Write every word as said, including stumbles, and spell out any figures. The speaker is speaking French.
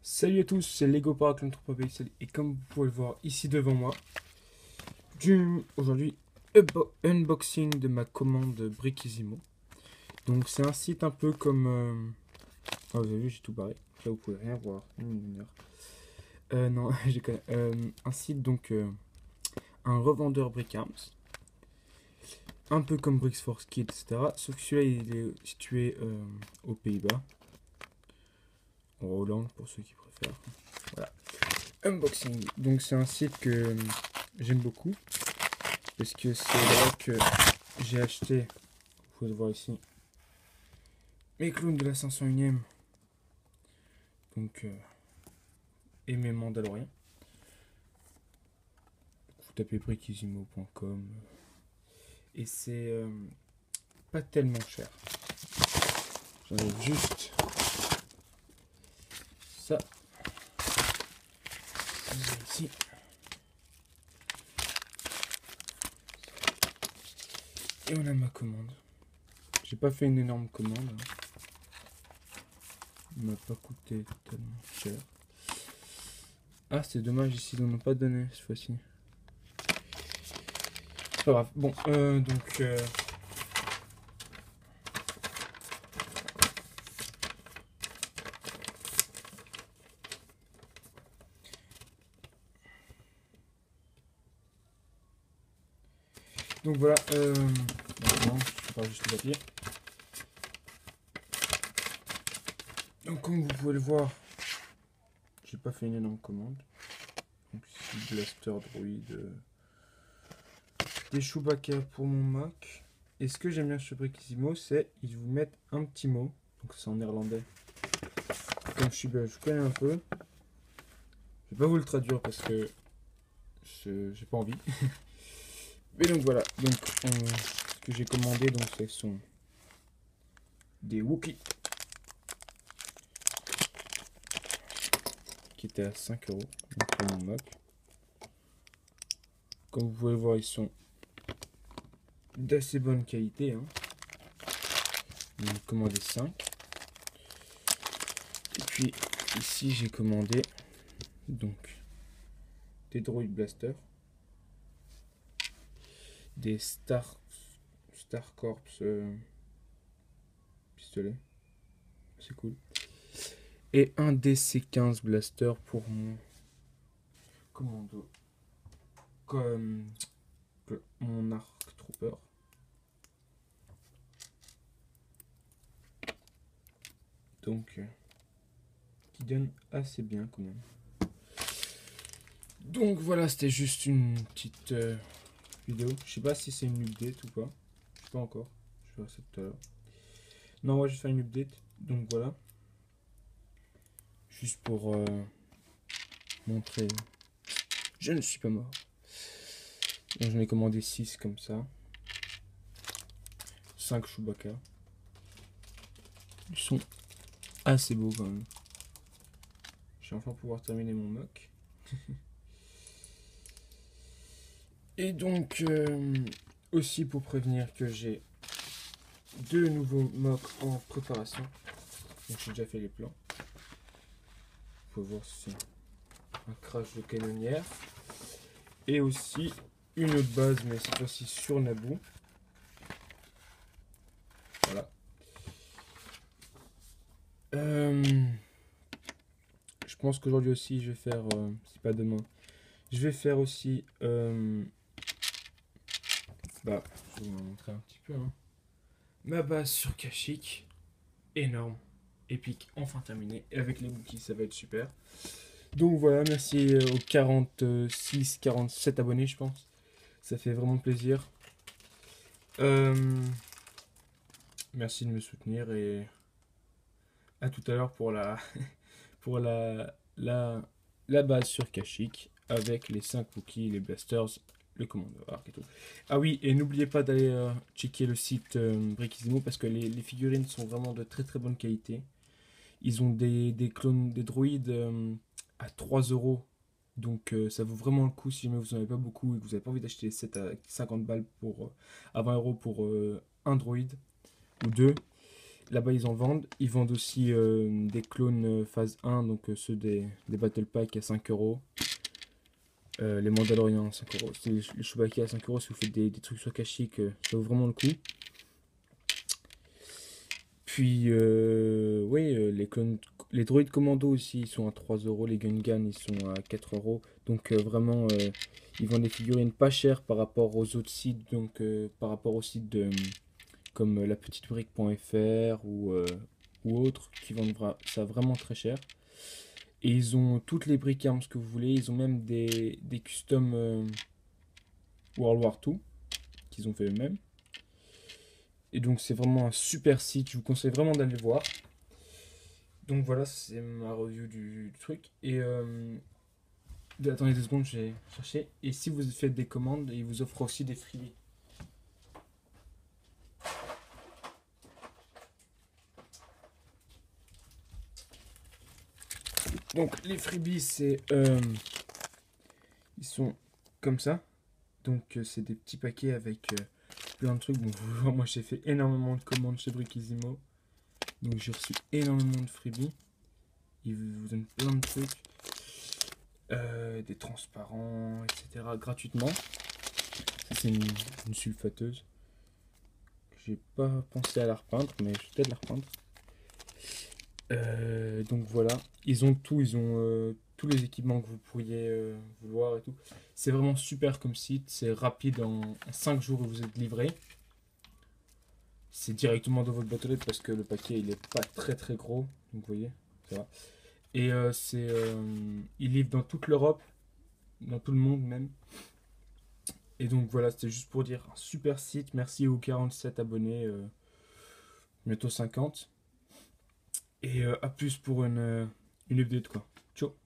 Salut à tous, c'est Lego Paraclone trois Pixel et comme vous pouvez le voir ici devant moi, du aujourd'hui unbo- unboxing de ma commande Brickisimo. Donc c'est un site un peu comme, euh, ah, vous avez vu j'ai tout barré, là vous pouvez rien voir, une heure. Euh, non, j'ai quand même, euh, un site donc euh, un revendeur Brick Arms, un peu comme Bricks for Kids, et cetera. Sauf que celui-là il est situé euh, aux Pays-Bas, en Hollande pour ceux qui préfèrent. Voilà. Unboxing. Donc c'est un site que euh, j'aime beaucoup parce que c'est là que j'ai acheté, vous pouvez le voir ici, mes clowns de la cinq cent unième donc euh, et mes Mandaloriens. Vous tapez brickisimo point com et c'est euh, pas tellement cher. J'enlève juste ça ici. Et on a ma commande. J'ai pas fait une énorme commande. Hein. Il m'a pas coûté tellement cher. Ah, c'est dommage, ici ils n'en ont pas donné cette fois-ci. Pas grave. Bon, euh, donc. Euh, donc voilà. Euh, maintenant, je prépare juste le papier. Donc, comme vous pouvez le voir, j'ai pas fait une énorme commande. Donc, ici, Blaster Droid. Euh, des Chewbacca pour mon Mac. Et ce que j'aime bien chez Brickisimo, c'est qu'ils vous mettent un petit mot. Donc, c'est en néerlandais. Comme je suis belge, je connais un peu. Je vais pas vous le traduire parce que j'ai pas envie. Mais donc voilà. Donc, on, ce que j'ai commandé, donc, ce sont des Wookiees. Qui étaient à cinq euros. Donc, pour mon Mac. Comme vous pouvez le voir, ils sont d'assez bonne qualité. Hein. J'ai commandé cinq. Et puis ici j'ai commandé donc des Droid Blaster, des Star Star Corps euh, pistolet, c'est cool. Et un D C quinze Blaster pour mon commando, comme mon Arc Trooper. Donc euh, qui donne assez bien quand même. Donc voilà, c'était juste une petite euh, vidéo. Je sais pas si c'est une update ou pas. Je sais pas encore. Je vais faire ça tout à l'heure. Non, ouais, je vais faire une update. Donc voilà. Juste pour euh, montrer. Je ne suis pas mort. Donc j'en ai commandé six comme ça. cinq Chewbacca. Ils sont assez beaux quand même. Je vais enfin pouvoir terminer mon mock. Et donc, euh, aussi pour prévenir que j'ai deux nouveaux mocks en préparation. Donc j'ai déjà fait les plans. Vous pouvez voir si un crash de canonnière. Et aussi une autre base, mais cette fois-ci sur Naboo. Voilà. Euh, je pense qu'aujourd'hui aussi, je vais faire, euh, c'est pas demain, je vais faire aussi, euh, bah, je vais vous montrer un petit peu, hein. Ma base sur Kashyyyk, énorme, épique, enfin terminé. Et avec les bookies, ça va être super. Donc voilà, merci aux quarante-six, quarante-sept abonnés, je pense. Ça fait vraiment plaisir. Euh, merci de me soutenir et à tout à l'heure pour la, pour la, la, la base sur Kashyyyk avec les cinq Wookiees, les blasters, le commando arc et tout. Ah oui, et n'oubliez pas d'aller euh, checker le site euh, Brickisimo parce que les, les figurines sont vraiment de très très bonne qualité. Ils ont des, des clones, des droïdes euh, à trois euros. Donc euh, ça vaut vraiment le coup si jamais vous n'en avez pas beaucoup et que vous n'avez pas envie d'acheter des sets à cinquante balles pour, euh, à vingt euros pour euh, un droïde ou deux. là-bas ils en vendent. Ils vendent aussi euh, des clones euh, phase un, donc euh, ceux des, des Battle Pack à cinq euros. Euh, les Mandaloriens à cinq euros. C'est les, les Chewbacca à cinq euros. Si vous faites des, des trucs sur Kashyyyk, euh, ça vaut vraiment le coup. Puis, euh, oui, euh, les, clones, les droïdes commando aussi, ils sont à trois euros. Les Gungans, ils sont à quatre euros. Donc, euh, vraiment, euh, ils vendent des figurines pas chères par rapport aux autres sites. Donc, euh, par rapport aux sites de, comme euh, la petite brique point F R ou, euh, ou autres qui vendent vra- ça vraiment très cher. Et ils ont toutes les briques armes que vous voulez. Ils ont même des, des custom euh, World War deux qu'ils ont fait eux-mêmes. Et donc c'est vraiment un super site, je vous conseille vraiment d'aller le voir. Donc voilà, c'est ma review du, du truc. Et euh, attendez deux secondes, je vais chercher. Et si vous faites des commandes, ils vous offrent aussi des freebies. Donc les freebies, c'est euh, ils sont comme ça. Donc euh, c'est des petits paquets avec euh, plein de trucs. Bon, vous voyez, moi j'ai fait énormément de commandes chez Brickisimo. Donc j'ai reçu énormément de freebies. Ils vous donnent plein de trucs. Euh, des transparents, et cetera gratuitement. Ça, c'est une, une sulfateuse. J'ai pas pensé à la repeindre, mais je vais peut-être la repeindre. Euh, donc voilà, ils ont tout, ils ont euh, tous les équipements que vous pourriez euh, vouloir et tout. C'est vraiment super comme site, c'est rapide, en, en cinq jours vous êtes livré. C'est directement dans votre boîte aux lettres parce que le paquet il est pas très très gros, donc vous voyez, ça va. Et euh, c'est, euh, ils livrent dans toute l'Europe, dans tout le monde même. Et donc voilà, c'était juste pour dire un super site. Merci aux quarante-sept abonnés, euh, bientôt cinquante. Et euh, à plus pour une, euh, une update quoi. Ciao.